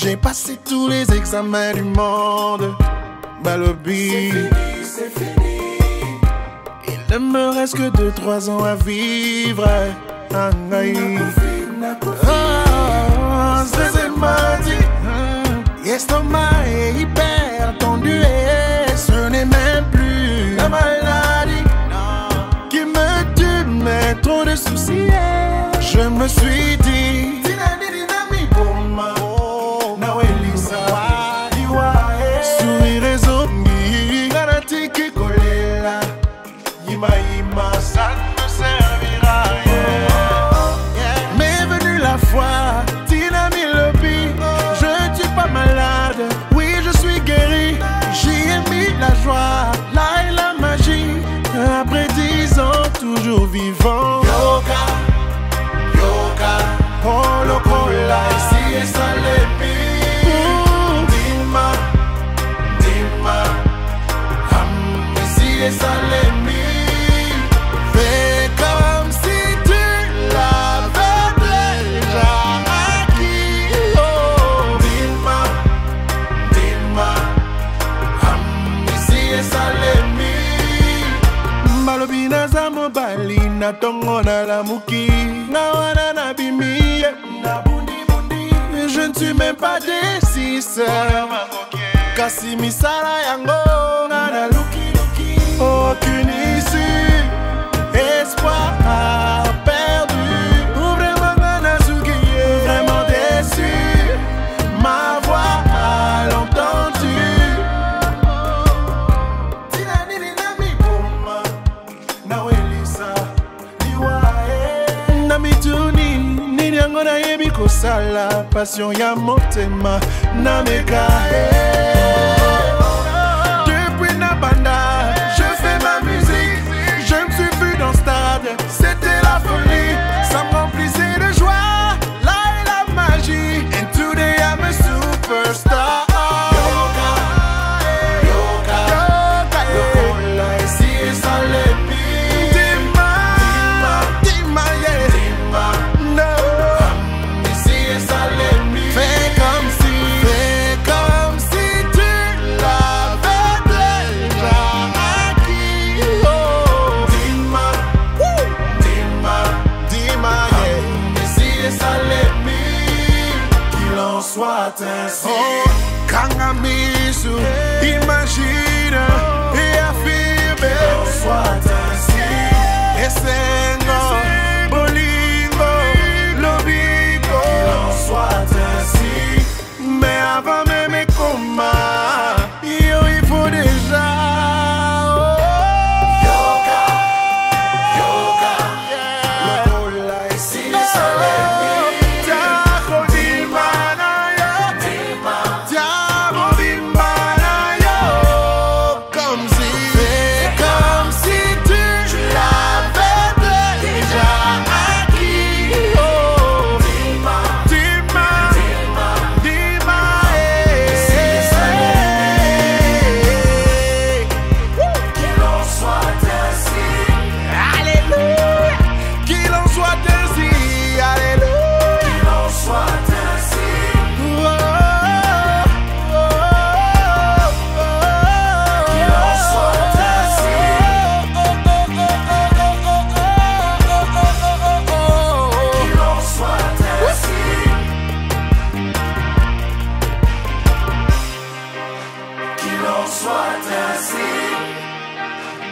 J'ai passé tous les examens du monde. Balobi, c'est fini. Il ne me reste que 2-3 ans à vivre. C'est m'a dit, l'estomac est hyper tendu et ce n'est même plus la maladie qui me tue, mais trop de soucis. Je me suis dit, sourire et zombie, garantie qui collait là. Yima yima, ça ne servira à rien. Mais venue la foi, Tina Milobi, je ne suis pas malade, oui je suis guéri. J'y ai mis la joie, là et la magie. Après 10 ans, toujours vivant. Yoga, yoga, Oh le cola, ici et ça les pire. Dima, Dima, ici et ça les mire. fais comme si tu l'avais déjà acquis. Oh, Dima, Dima, ici et ça les mire. Balobi na za mobali na tongo na la muki na wana na bimi Na bundi bundi, je ne suis même pas déciseur kasi misala yango na na luki luki. aucune issue espoir perdu ou vraiment Nanazuki vraiment déçu ma voix à l'entendu Tina nini na mi boma, na welisa, liwae. na mituni nini yango nayebi kosala passion ya motema na mekae depuis na banda je fais ma musique je me suis vu dans stade c'était la folie ça me remplissait de joie là est la magie and today I'm a superstar Yoga, yoga, lokola ici et ça les pire. Dima, Dima, yeah. Dima, No. ici et ça les mire. Fais comme si tu l'avais déjà acquis. Oh, Dima, Dima, Dima, yeah. ici et ça les mire. Qu'il en soit ainsi. Oh, Kangamisu, imagine et affirme. Qu'il en soit ainsi. Esengo, Bolingo, Lobigo. Qu'il en soit ainsi. Mais avant même mes combats, il faut déjà. Yoga, yoga, Yeah. lokola ici et ça les mire. Tiago Dimana, yo. Dima, Tiago Dimana, yo. Fais comme si tu l'avais déjà acquis. Oh, Dima, Dima, Dima, Dima, qu'il en soit ainsi. Alléluia, qu'il en soit ainsi, alléluia. Qu'il en soit ainsi. Oh, oh, oh, Qu'il en soit ainsi. Qu'il en soit ainsi. Qu'il en soit ainsi.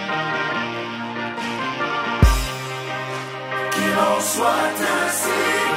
Qu'il en soit ainsi.